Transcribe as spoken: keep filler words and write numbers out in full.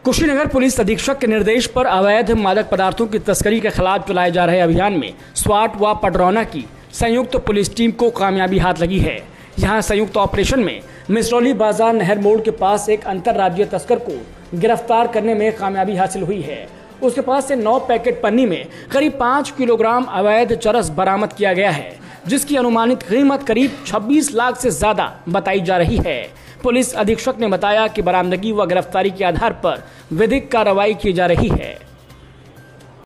Kushinagar police अधीक्षक के निर्देश पर अवैध मादक पदार्थों की तस्करी के खिलाफ चलाए जा रहे अभियान में स्वाट व पडरौना की संयुक्त पुलिस टीम को कामयाबी हाथ लगी है। यहां संयुक्त ऑपरेशन में मिसरौली बाजार नहर मोड़ के पास एक अंतर्राज्यीय तस्कर को गिरफ्तार करने में कामयाबी हासिल हुई है। उसके पास से नौ पैकेट पन्नी में करीब पाँच किलोग्राम अवैध चरस बरामद किया गया है, जिसकी अनुमानित कीमत करीब छब्बीस लाख से ज्यादा बताई जा रही है। पुलिस अधीक्षक ने बताया कि बरामदगी व गिरफ्तारी के आधार पर विधिक कार्रवाई की जा रही है।